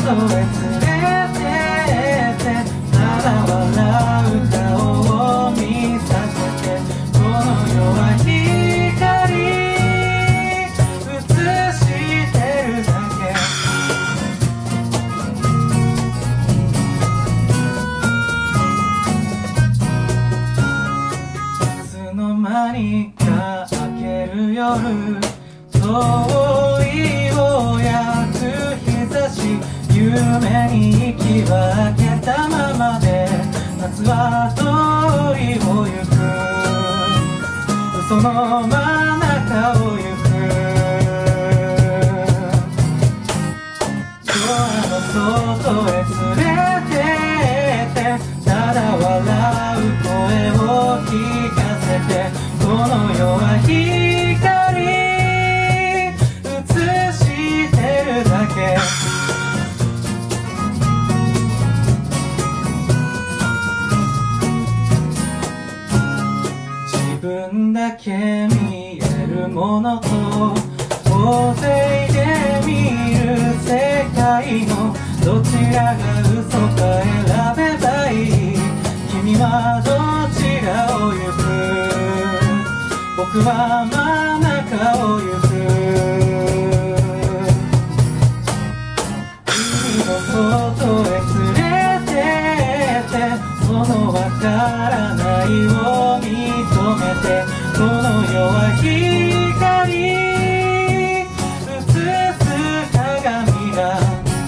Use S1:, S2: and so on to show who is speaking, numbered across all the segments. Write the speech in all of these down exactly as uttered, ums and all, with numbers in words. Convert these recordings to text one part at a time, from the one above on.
S1: 何か明ける夜、遠いようやく日差し、夢に息は明けたままで、夏は通りを行く、嘘の真中を行く。ドアの外へ連れてってただ笑う声を聞かせて、この世は光映してるだけ。自分だけ見えるものと大勢で見る世界のどちらが嘘か選べばいい。君はどちらを行く、僕は真ん中を行く。海の外へ連れてってそのわからないを認めて、この世は光映す鏡が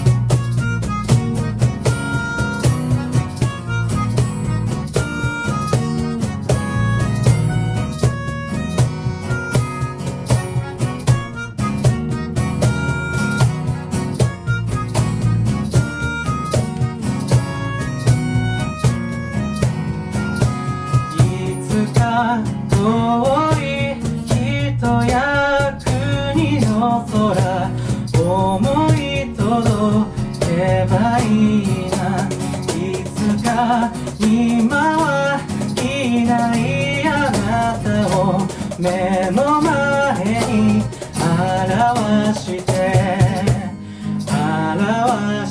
S1: 遠い人や国の空、思い届けばいいな。いつか今はいないあなたを目の前に表して表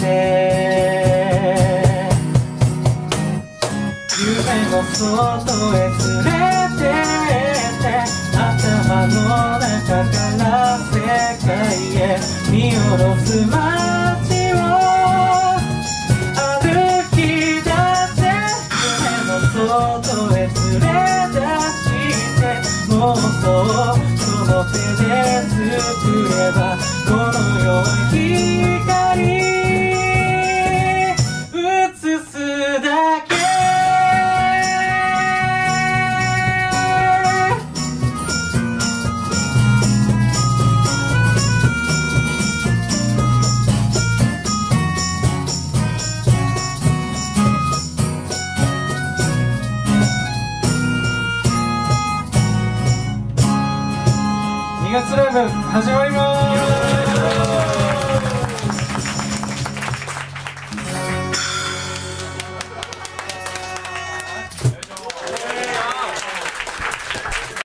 S1: して夢の外へ連れてって頭の中から世界へ見下ろす街を歩き出せ。夢の外へ連れ出して妄想その手で作れば、この世は光映すだけ。にがつライブ始まります。